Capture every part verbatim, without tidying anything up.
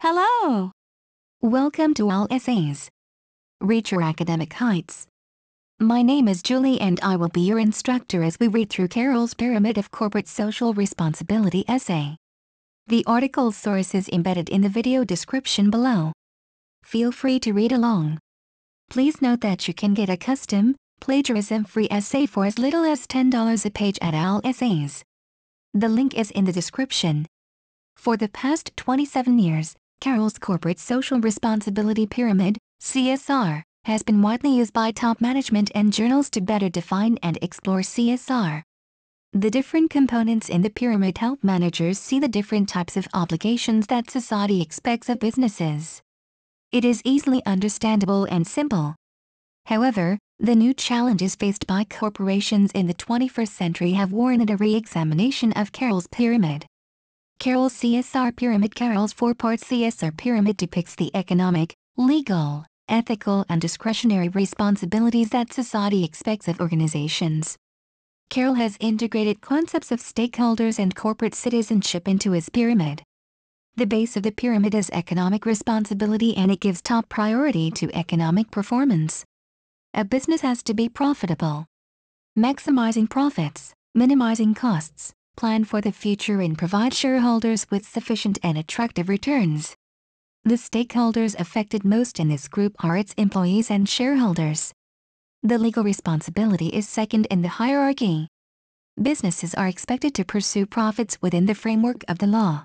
Hello! Welcome to All Essays. Reach your academic heights. My name is Julie and I will be your instructor as we read through Carroll's Pyramid of Corporate Social Responsibility essay. The article source is embedded in the video description below. Feel free to read along. Please note that you can get a custom, plagiarism-free essay for as little as ten dollars a page at All Essays. The link is in the description. For the past twenty-seven years, Carroll's Corporate Social Responsibility Pyramid, C S R, has been widely used by top management and journals to better define and explore C S R. The different components in the pyramid help managers see the different types of obligations that society expects of businesses. It is easily understandable and simple. However, the new challenges faced by corporations in the twenty-first century have warranted a re-examination of Carroll's pyramid. Carroll's C S R Pyramid. Carroll's four-part C S R pyramid depicts the economic, legal, ethical and discretionary responsibilities that society expects of organizations. Carroll has integrated concepts of stakeholders and corporate citizenship into his pyramid. The base of the pyramid is economic responsibility and it gives top priority to economic performance. A business has to be profitable. Maximizing profits, minimizing costs, plan for the future and provide shareholders with sufficient and attractive returns. The stakeholders affected most in this group are its employees and shareholders. The legal responsibility is second in the hierarchy. Businesses are expected to pursue profits within the framework of the law.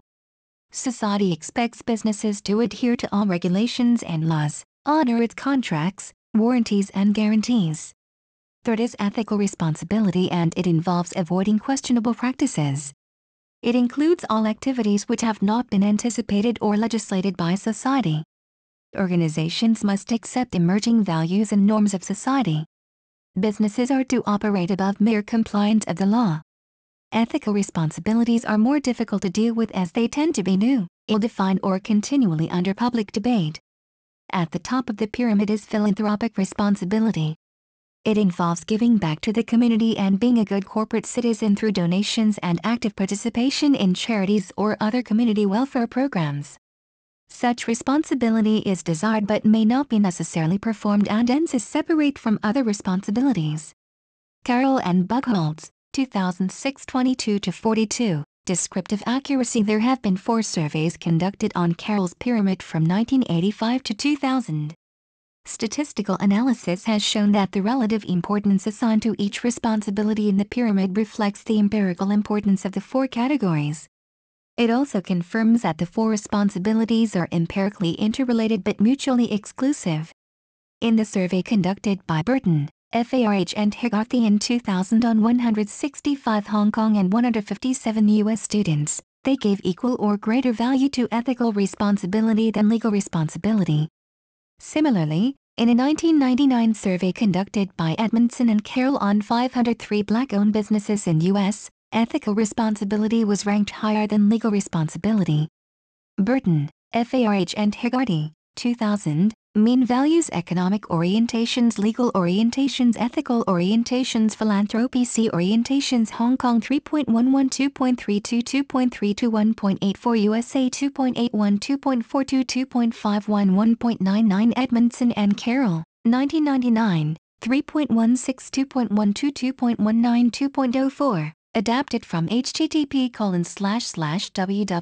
Society expects businesses to adhere to all regulations and laws, honor its contracts, warranties and guarantees. Third is ethical responsibility and it involves avoiding questionable practices. It includes all activities which have not been anticipated or legislated by society. Organizations must accept emerging values and norms of society. Businesses are to operate above mere compliance of the law. Ethical responsibilities are more difficult to deal with as they tend to be new, ill-defined or continually under public debate. At the top of the pyramid is philanthropic responsibility. It involves giving back to the community and being a good corporate citizen through donations and active participation in charities or other community welfare programs. Such responsibility is desired but may not be necessarily performed and hence is separate from other responsibilities. Carroll and Buchholz, two thousand six, twenty-two to forty-two, Descriptive Accuracy. There have been four surveys conducted on Carroll's pyramid from nineteen eighty-five to two thousand. Statistical analysis has shown that the relative importance assigned to each responsibility in the pyramid reflects the empirical importance of the four categories. It also confirms that the four responsibilities are empirically interrelated but mutually exclusive. In the survey conducted by Burton, Farh and Hegarty in two thousand on one hundred sixty-five Hong Kong and one hundred fifty-seven U S students, they gave equal or greater value to ethical responsibility than legal responsibility. Similarly, in a nineteen ninety-nine survey conducted by Edmondson and Carroll on five hundred three black-owned businesses in U S, ethical responsibility was ranked higher than legal responsibility. Burton, Farh and Hegarty, two thousand, Mean Values. Economic Orientations, Legal Orientations, Ethical Orientations, Philanthropy. C Orientations. Hong Kong three point one one, two point three two, two point three two, one point eight four U S A two point eight one, two point four two, two point five one, one point nine nine Edmondson and Carroll, nineteen ninety-nine, three point one six, two point one two, two point one nine, two point oh four. Adapted from http colon slash slash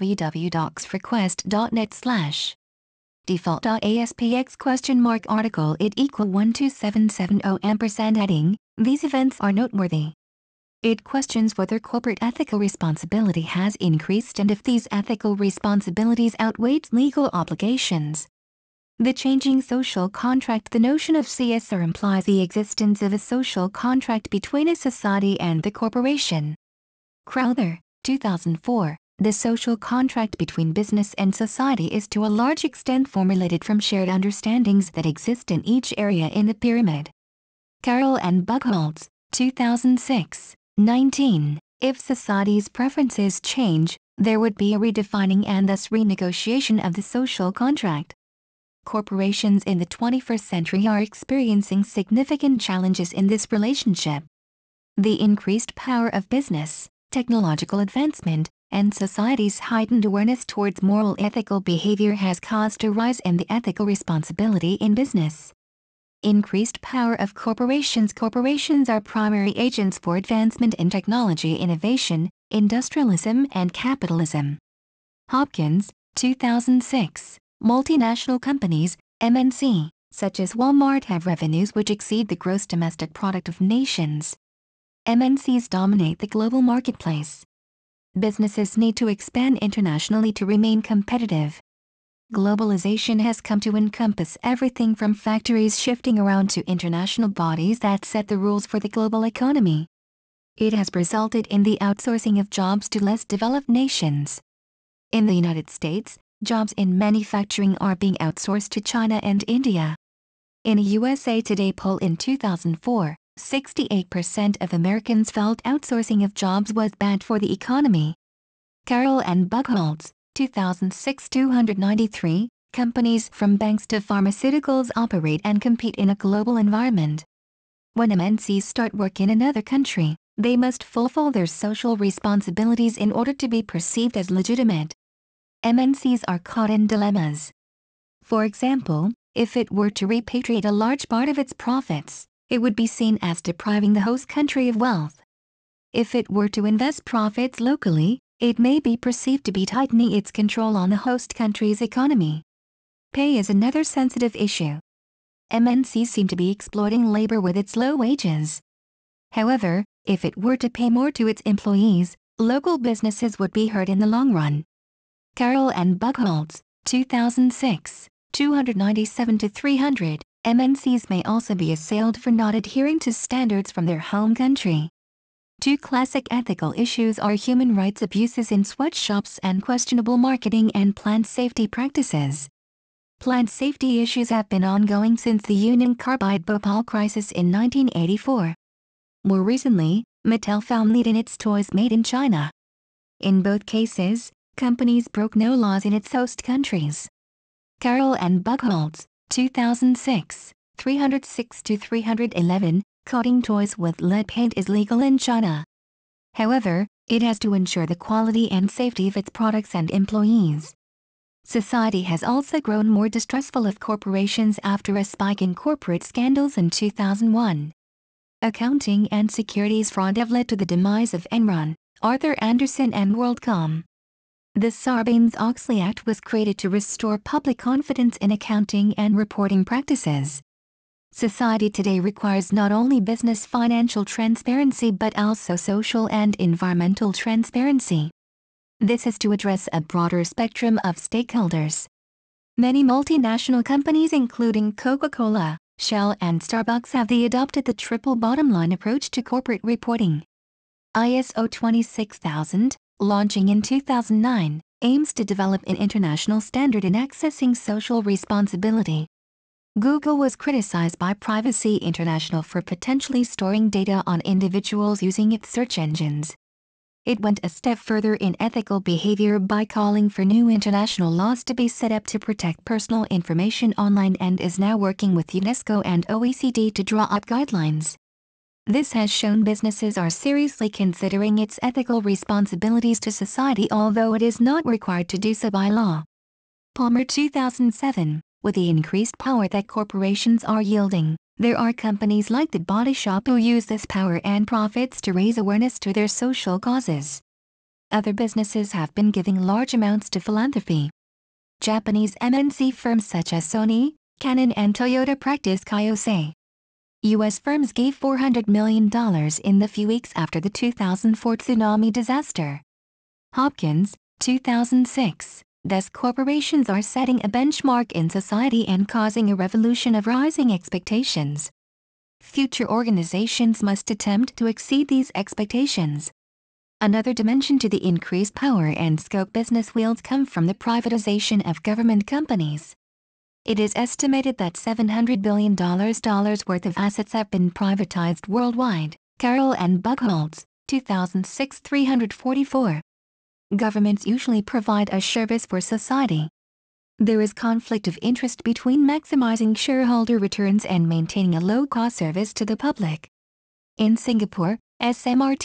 www.docsrequest.net slash default.aspx question mark article it equal one two seven seven zero ampersand heading. These events are noteworthy. It questions whether corporate ethical responsibility has increased and if these ethical responsibilities outweigh legal obligations. The changing social contract. The notion of C S R implies the existence of a social contract between a society and the corporation. Crowther, two thousand four. The social contract between business and society is to a large extent formulated from shared understandings that exist in each area in the pyramid. Carroll and Buchholz, two thousand six, nineteen. If society's preferences change, there would be a redefining and thus renegotiation of the social contract. Corporations in the twenty-first century are experiencing significant challenges in this relationship. The increased power of business, technological advancement, and society's heightened awareness towards moral ethical behavior has caused a rise in the ethical responsibility in business. Increased power of corporations. Corporations are primary agents for advancement in technology innovation, industrialism and capitalism. Hopkins, two thousand six. Multinational companies, M N C, such as Walmart have revenues which exceed the gross domestic product of nations. M N Cs dominate the global marketplace. Businesses need to expand internationally to remain competitive. Globalization has come to encompass everything from factories shifting around to international bodies that set the rules for the global economy. It has resulted in the outsourcing of jobs to less developed nations. In the United States, jobs in manufacturing are being outsourced to China and India. In a U S A Today poll in two thousand four, sixty-eight percent of Americans felt outsourcing of jobs was bad for the economy. Carroll and Buchholz, two thousand six. two hundred ninety-three, companies from banks to pharmaceuticals operate and compete in a global environment. When M N Cs start work in another country, they must fulfill their social responsibilities in order to be perceived as legitimate. M N Cs are caught in dilemmas. For example, if it were to repatriate a large part of its profits, it would be seen as depriving the host country of wealth. If it were to invest profits locally, it may be perceived to be tightening its control on the host country's economy. Pay is another sensitive issue. M N Cs seem to be exploiting labor with its low wages. However, if it were to pay more to its employees, local businesses would be hurt in the long run. Carroll and Buchholz, two thousand six. two hundred ninety-seven to three hundred, M N Cs may also be assailed for not adhering to standards from their home country. Two classic ethical issues are human rights abuses in sweatshops and questionable marketing and plant safety practices. Plant safety issues have been ongoing since the Union Carbide Bhopal crisis in nineteen eighty-four. More recently, Mattel found lead in its toys made in China. In both cases, companies broke no laws in its host countries. Carroll and Buchholz, two thousand six. three hundred six to three hundred eleven, coating toys with lead paint is legal in China. However, it has to ensure the quality and safety of its products and employees. Society has also grown more distrustful of corporations after a spike in corporate scandals in two thousand one. Accounting and securities fraud have led to the demise of Enron, Arthur Andersen and WorldCom. The Sarbanes-Oxley Act was created to restore public confidence in accounting and reporting practices. Society today requires not only business financial transparency but also social and environmental transparency. This is to address a broader spectrum of stakeholders. Many multinational companies including Coca-Cola, Shell and Starbucks have the adopted the triple bottom line approach to corporate reporting. I S O twenty-six thousand, launching in two thousand nine, aims to develop an international standard in accessing social responsibility. Google was criticized by Privacy International for potentially storing data on individuals using its search engines. It went a step further in ethical behavior by calling for new international laws to be set up to protect personal information online and is now working with UNESCO and O E C D to draw up guidelines. This has shown businesses are seriously considering its ethical responsibilities to society, although it is not required to do so by law. Palmer two thousand seven. With the increased power that corporations are yielding, there are companies like The Body Shop who use this power and profits to raise awareness to their social causes. Other businesses have been giving large amounts to philanthropy. Japanese M N C firms such as Sony, Canon and Toyota practice Kyosei. U S firms gave four hundred million dollars in the few weeks after the two thousand four tsunami disaster. Hopkins, two thousand six. Thus corporations are setting a benchmark in society and causing a revolution of rising expectations. Future organizations must attempt to exceed these expectations. Another dimension to the increased power and scope business wields come from the privatization of government companies. It is estimated that seven hundred billion dollars worth of assets have been privatized worldwide. Carroll and Buchholz, two thousand six. three hundred forty-four. Governments usually provide a service for society. There is conflict of interest between maximizing shareholder returns and maintaining a low-cost service to the public. In Singapore, S M R T,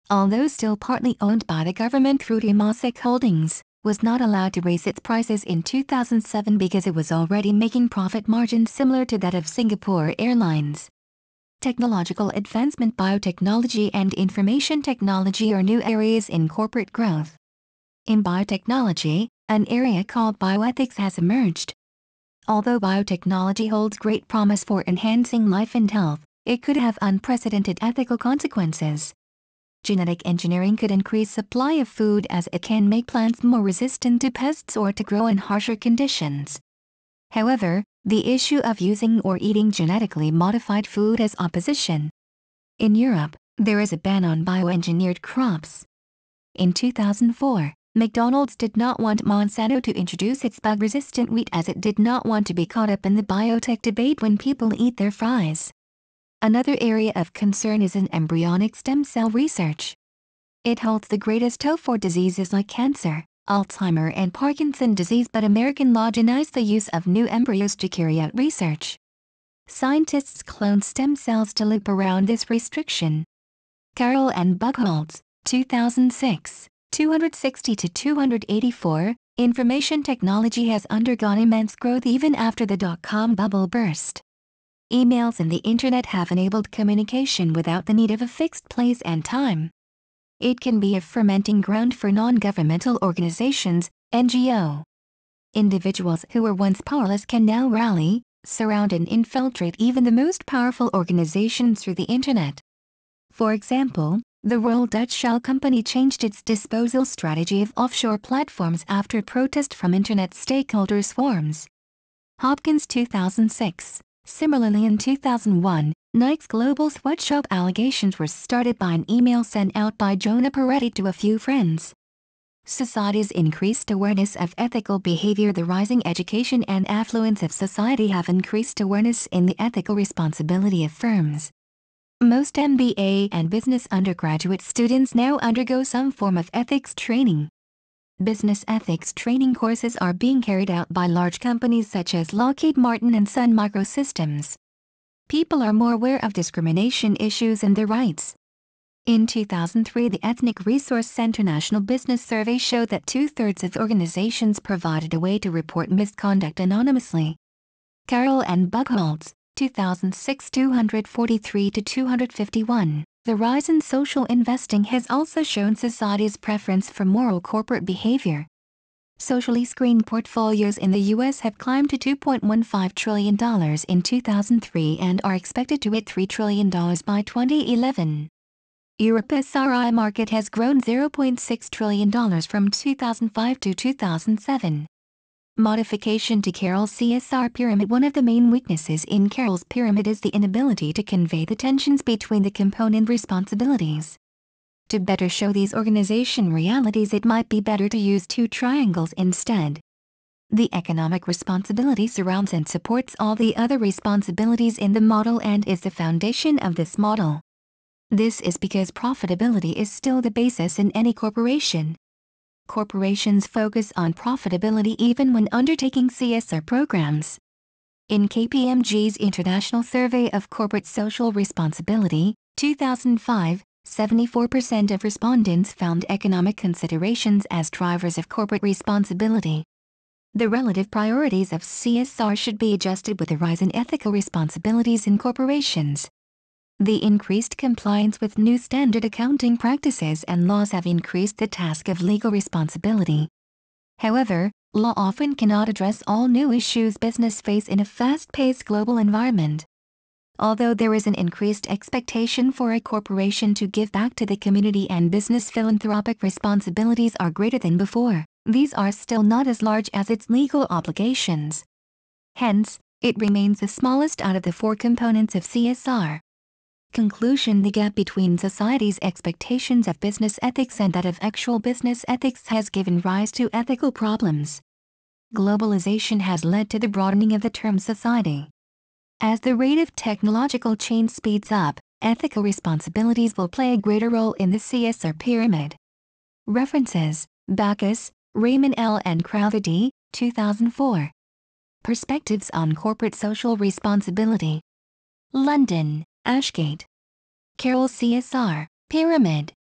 Although still partly owned by the government through Temasek Holdings, was not allowed to raise its prices in two thousand seven because it was already making profit margins similar to that of Singapore Airlines. Technological advancement, biotechnology and information technology are new areas in corporate growth. In biotechnology, an area called bioethics has emerged. Although biotechnology holds great promise for enhancing life and health, it could have unprecedented ethical consequences. Genetic engineering could increase supply of food as it can make plants more resistant to pests or to grow in harsher conditions. However, the issue of using or eating genetically modified food has opposition. In Europe, there is a ban on bioengineered crops. In two thousand four, McDonald's did not want Monsanto to introduce its bug-resistant wheat as it did not want to be caught up in the biotech debate when people eat their fries. Another area of concern is in embryonic stem cell research. It holds the greatest hope for diseases like cancer, Alzheimer and Parkinson disease, but American law denies the use of new embryos to carry out research. Scientists clone stem cells to loop around this restriction. Carroll and Buchholz, two thousand six, two sixty to two eighty-four, information technology has undergone immense growth even after the dot-com bubble burst. Emails and the Internet have enabled communication without the need of a fixed place and time. It can be a fermenting ground for non-governmental organizations, N G O. Individuals who were once powerless can now rally, surround and infiltrate even the most powerful organizations through the Internet. For example, the Royal Dutch Shell Company changed its disposal strategy of offshore platforms after protest from Internet stakeholder swarms. Hopkins two thousand six. Similarly, in two thousand one, Nike's global sweatshop allegations were started by an email sent out by Jonah Peretti to a few friends. Society's increased awareness of ethical behavior. The rising education and affluence of society have increased awareness in the ethical responsibility of firms. Most M B A and business undergraduate students now undergo some form of ethics training. Business ethics training courses are being carried out by large companies such as Lockheed Martin and Sun Microsystems. People are more aware of discrimination issues and their rights. In two thousand three, the Ethnic Resource Center National Business Survey showed that two-thirds of organizations provided a way to report misconduct anonymously. Carroll and Buchholz, two thousand six, two forty-three to two fifty-one. The rise in social investing has also shown society's preference for moral corporate behavior. Socially screened portfolios in the U S have climbed to two point one five trillion dollars in two thousand three and are expected to hit three trillion dollars by twenty eleven. Europe's S R I market has grown zero point six trillion dollars from two thousand five to two thousand seven. Modification to Carroll's C S R pyramid. One of the main weaknesses in Carroll's pyramid is the inability to convey the tensions between the component responsibilities. To better show these organization realities, it might be better to use two triangles instead. The economic responsibility surrounds and supports all the other responsibilities in the model and is the foundation of this model. This is because profitability is still the basis in any corporation. Corporations focus on profitability even when undertaking C S R programs. In K P M G's International Survey of Corporate Social Responsibility, two thousand five, seventy-four percent of respondents found economic considerations as drivers of corporate responsibility. The relative priorities of C S R should be adjusted with the rise in ethical responsibilities in corporations. The increased compliance with new standard accounting practices and laws have increased the task of legal responsibility. However, law often cannot address all new issues business face in a fast-paced global environment. Although there is an increased expectation for a corporation to give back to the community and business philanthropic responsibilities are greater than before, these are still not as large as its legal obligations. Hence, it remains the smallest out of the four components of C S R. Conclusion: the gap between society's expectations of business ethics and that of actual business ethics has given rise to ethical problems. Globalization has led to the broadening of the term society. As the rate of technological change speeds up, ethical responsibilities will play a greater role in the C S R pyramid. References: Backus, Raymond L. and Crowther D., two thousand four. Perspectives on Corporate Social Responsibility. London, Ashgate. Carroll C S R Pyramid.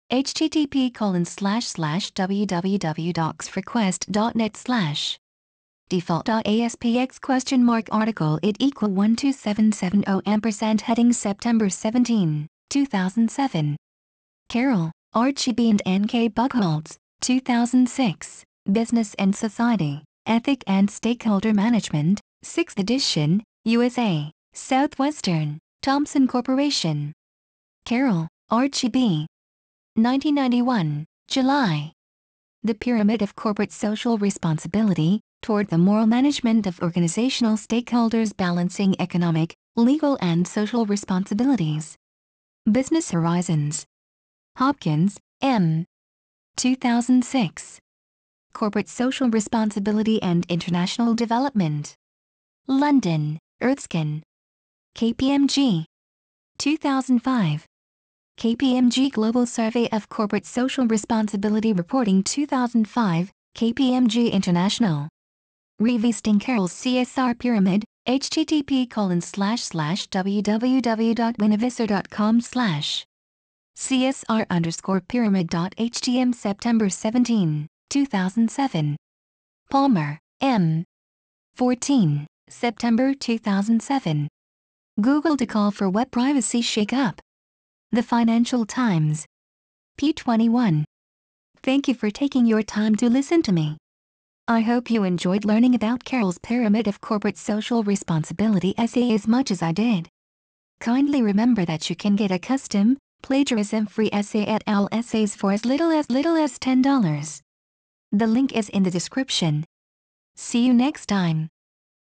http colon slash slash www.docsrequest.net slash default.aspx question mark article it equal one two seven seven zero ampersand heading September seventeenth, two thousand seven. Carol, Archie B. and N K Buchholz, two thousand six, Business and Society, Ethic and Stakeholder Management, sixth edition, U S A, Southwestern, Thomson Corporation. Carol, Archie B. nineteen ninety-one, July. The Pyramid of Corporate Social Responsibility, Toward the Moral Management of Organizational Stakeholders Balancing Economic, Legal and Social Responsibilities. Business Horizons. Hopkins, M. two thousand six. Corporate Social Responsibility and International Development. London, Erskine. K P M G. two thousand five. K P M G Global Survey of Corporate Social Responsibility Reporting two thousand five, K P M G International. Revisiting Carol's C S R Pyramid, http colon slash slash www.winavisor.com slash CSR underscore pyramid.htm September seventeenth, two thousand seven. Palmer, M. fourteen, September two thousand seven. Google to call for web privacy shakeup. The Financial Times. P twenty-one. Thank you for taking your time to listen to me. I hope you enjoyed learning about Carol's Pyramid of Corporate Social Responsibility essay as much as I did. Kindly remember that you can get a custom, plagiarism-free essay at O W L Essays for as little as little as ten dollars. The link is in the description. See you next time.